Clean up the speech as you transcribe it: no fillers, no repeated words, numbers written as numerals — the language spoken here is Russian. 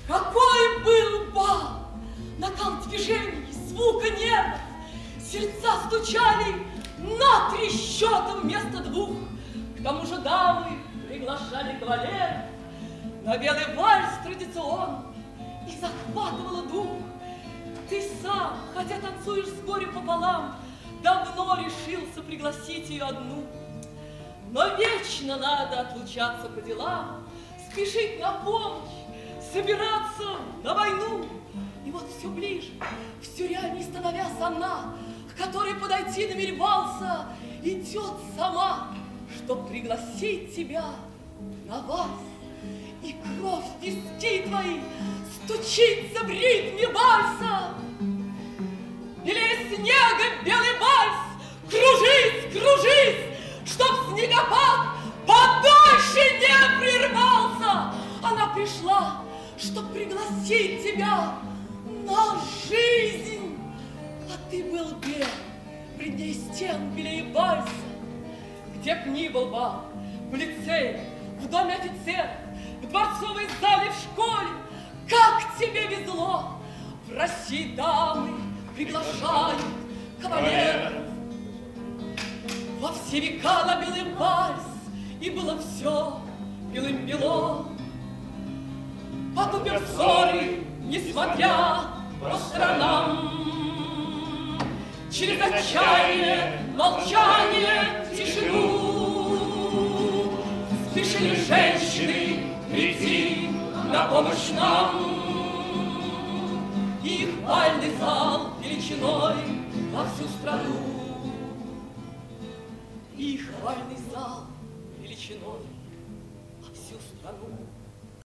Какой был бал! Накал движений, звука нервов. Сердца стучали на 3 счета вместо 2. К тому же дамы приглашали кавалеров на белый вальс традиционный, и захватывала дух. Ты сам, хотя танцуешь с горем пополам, давно решился пригласить ее одну. Но вечно надо отлучаться по делам, спешить на помощь, собираться на войну. И вот все ближе, все реальней становясь она, к которой подойти намеревался, идет сама, чтоб пригласить тебя на вальс. И кровь в виски твои стучится в ритме вальса. Белее снега белый вальс, кружись, кружись, чтоб снегопад подольше не прервался. Она пришла, чтоб пригласить тебя на жизнь, а ты был бел, вредней стен белее вальса. Где б ни был бал, в лицее, в доме офицера, в дворцовой зале, в школе, как тебе везло! В России дамы приглашают кавалеров. Во все века на белый вальс, и было все белым-бело. Потупив взоры, несмотря по сторонам, через отчаяние, молчание, тишину спешили женщины прийти на помощь нам. Их бальный зал величиной во всю страну. Их бальный зал величиной во всю страну.